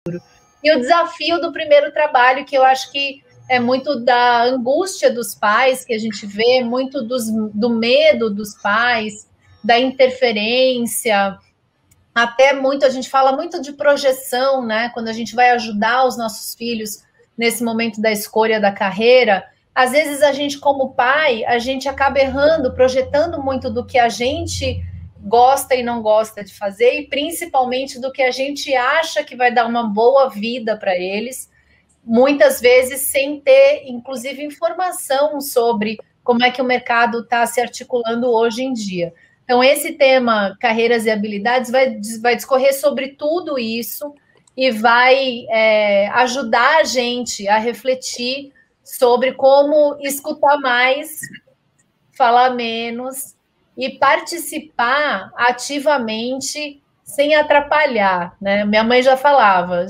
E o desafio do primeiro trabalho, que eu acho que é muito da angústia dos pais, que a gente vê, muito do medo dos pais, da interferência, até muito, a gente fala muito de projeção, né? Quando a gente vai ajudar os nossos filhos nesse momento da escolha da carreira, às vezes a gente, como pai, a gente acaba errando, projetando muito do que a gente gosta e não gosta de fazer, e principalmente do que a gente acha que vai dar uma boa vida para eles, muitas vezes sem ter, inclusive, informação sobre como é que o mercado está se articulando hoje em dia. Então, esse tema, carreiras e habilidades, vai discorrer sobre tudo isso e vai ajudar a gente a refletir sobre como escutar mais, falar menos e participar ativamente sem atrapalhar, né? Minha mãe já falava,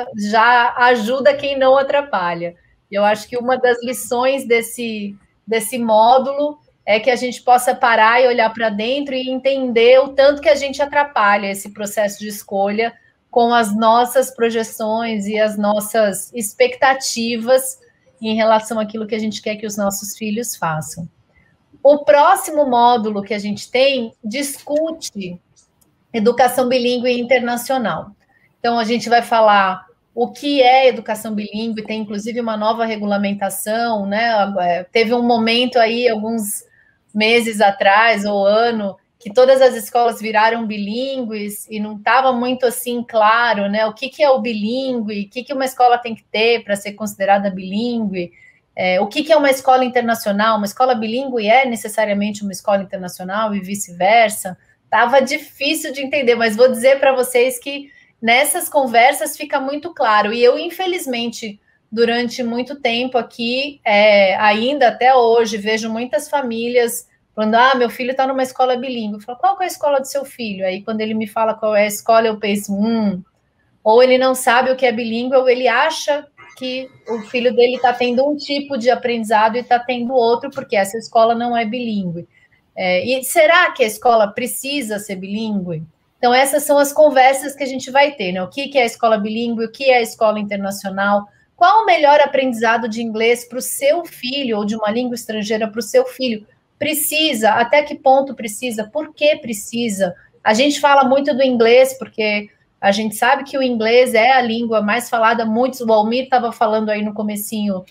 já ajuda quem não atrapalha. Eu acho que uma das lições desse módulo é que a gente possa parar e olhar para dentro e entender o tanto que a gente atrapalha esse processo de escolha com as nossas projeções e as nossas expectativas em relação àquilo que a gente quer que os nossos filhos façam. O próximo módulo que a gente tem discute educação bilíngue e internacional. Então, a gente vai falar o que é educação bilíngue, tem inclusive uma nova regulamentação, né? Teve um momento aí, alguns meses atrás, ou ano, que todas as escolas viraram bilíngues e não estava muito assim claro, né? O que é o bilíngue, o que uma escola tem que ter para ser considerada bilíngue, o que é uma escola internacional, uma escola bilíngue é necessariamente uma escola internacional e vice-versa. Estava difícil de entender, mas vou dizer para vocês que nessas conversas fica muito claro. E eu, infelizmente, durante muito tempo aqui, ainda até hoje, vejo muitas famílias falando, meu filho está numa escola bilíngue. Eu falo, qual que é a escola do seu filho? Aí, quando ele me fala qual é a escola, eu penso, ou ele não sabe o que é bilíngue, ou ele acha que o filho dele está tendo um tipo de aprendizado e está tendo outro, porque essa escola não é bilíngue. E será que a escola precisa ser bilíngue? Então, essas são as conversas que a gente vai ter, né? O que é a escola bilíngue, o que é a escola internacional, qual o melhor aprendizado de inglês para o seu filho, ou de uma língua estrangeira para o seu filho? Precisa? Até que ponto precisa? Por que precisa? A gente fala muito do inglês, porque a gente sabe que o inglês é a língua mais falada. O Almir estava falando aí no comecinho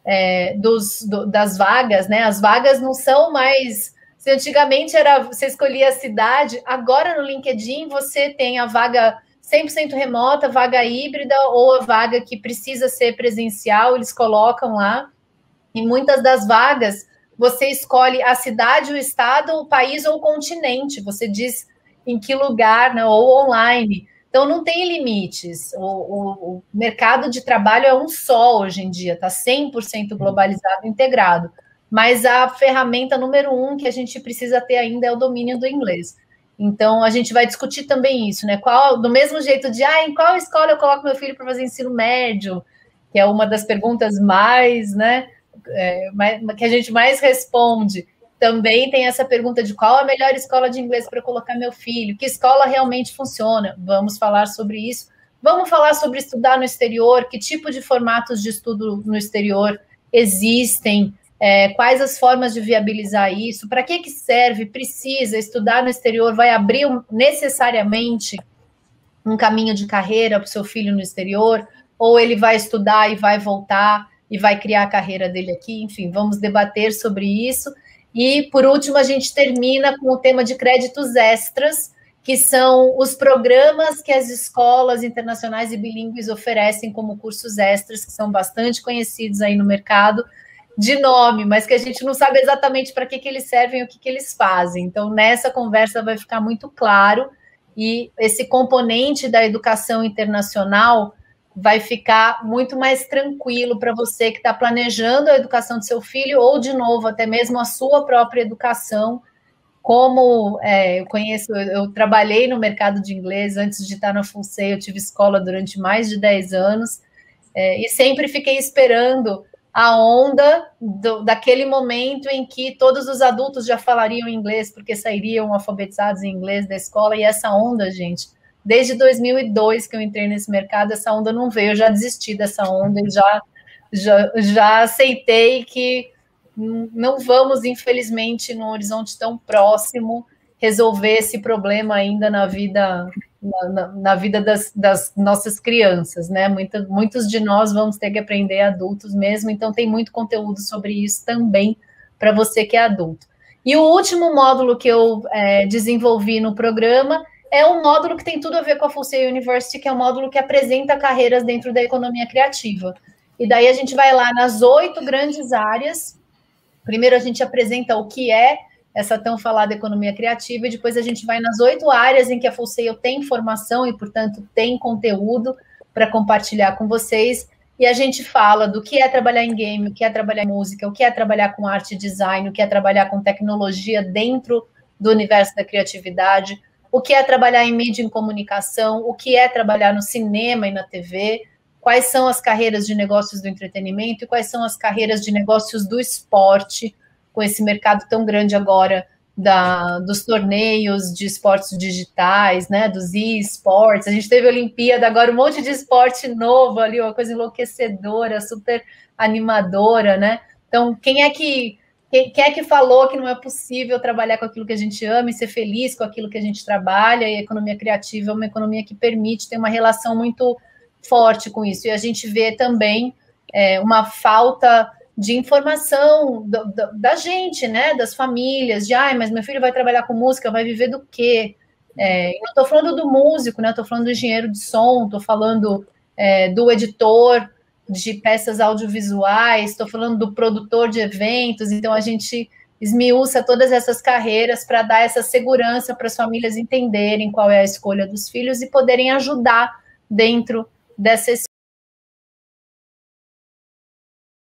das vagas, né? As vagas não são mais... Se antigamente você escolhia a cidade, agora no LinkedIn você tem a vaga 100% remota, vaga híbrida ou a vaga que precisa ser presencial, eles colocam lá. E muitas das vagas você escolhe a cidade, o estado, o país ou o continente. Você diz em que lugar, né, ou online. Então, não tem limites. O mercado de trabalho é um só hoje em dia, está 100% globalizado, integrado. Mas a ferramenta número 1 que a gente precisa ter ainda é o domínio do inglês. Então, a gente vai discutir também isso, né? Do mesmo jeito de, em qual escola eu coloco meu filho para fazer ensino médio? Que é uma das perguntas mais, né, que a gente mais responde. Também tem essa pergunta de qual a melhor escola de inglês para colocar meu filho? Que escola realmente funciona? Vamos falar sobre isso. Vamos falar sobre estudar no exterior, que tipo de formatos de estudo no exterior existem, quais as formas de viabilizar isso, para que serve, precisa, estudar no exterior vai abrir necessariamente um caminho de carreira para o seu filho no exterior, ou ele vai estudar e vai voltar e vai criar a carreira dele aqui, enfim, vamos debater sobre isso. E, por último, a gente termina com o tema de créditos extras, que são os programas que as escolas internacionais e bilíngues oferecem como cursos extras, que são bastante conhecidos aí no mercado, de nome, mas que a gente não sabe exatamente para que eles servem e o que eles fazem. Então, nessa conversa vai ficar muito claro, e esse componente da educação internacional vai ficar muito mais tranquilo para você que está planejando a educação do seu filho, ou, de novo, até mesmo a sua própria educação. Como eu trabalhei no mercado de inglês antes de estar na FUNSEI, eu tive escola durante mais de 10 anos, e sempre fiquei esperando a onda daquele momento em que todos os adultos já falariam inglês, porque sairiam alfabetizados em inglês da escola, e essa onda, gente, desde 2002 que eu entrei nesse mercado, essa onda não veio, eu já desisti dessa onda e já aceitei que não vamos, infelizmente, num horizonte tão próximo, resolver esse problema ainda na vida das nossas crianças, né? Muitos de nós vamos ter que aprender adultos mesmo, então tem muito conteúdo sobre isso também para você que é adulto. E o último módulo que eu desenvolvi no programa é um módulo que tem tudo a ver com a Full Sail University, que é um módulo que apresenta carreiras dentro da economia criativa. E daí a gente vai lá nas 8 grandes áreas. Primeiro a gente apresenta o que é essa tão falada economia criativa, e depois a gente vai nas 8 áreas em que a Full Sail tem informação e, portanto, tem conteúdo para compartilhar com vocês. E a gente fala do que é trabalhar em game, o que é trabalhar em música, o que é trabalhar com arte e design, o que é trabalhar com tecnologia dentro do universo da criatividade, o que é trabalhar em mídia e em comunicação, o que é trabalhar no cinema e na TV, quais são as carreiras de negócios do entretenimento e quais são as carreiras de negócios do esporte, com esse mercado tão grande agora dos torneios de esportes digitais, né, dos e-sports. A gente teve a Olimpíada, agora um monte de esporte novo ali, uma coisa enlouquecedora, super animadora, né? Então, quem é que falou que não é possível trabalhar com aquilo que a gente ama e ser feliz com aquilo que a gente trabalha? E a economia criativa é uma economia que permite ter uma relação muito forte com isso. E a gente vê também uma falta de informação da gente, né, das famílias, mas meu filho vai trabalhar com música, vai viver do quê? Não estou falando do músico, né, estou falando do engenheiro de som, estou falando do editor de peças audiovisuais, estou falando do produtor de eventos. Então a gente esmiuça todas essas carreiras para dar essa segurança para as famílias entenderem qual é a escolha dos filhos e poderem ajudar dentro dessa escolha.